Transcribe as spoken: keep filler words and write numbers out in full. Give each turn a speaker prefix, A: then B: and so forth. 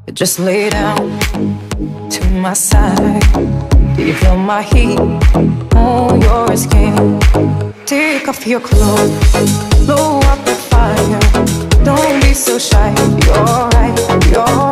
A: Just lay down to my side. Do you feel my heat on your skin? Take off your clothes, blow up the fire. Don't be so shy. You're right, you're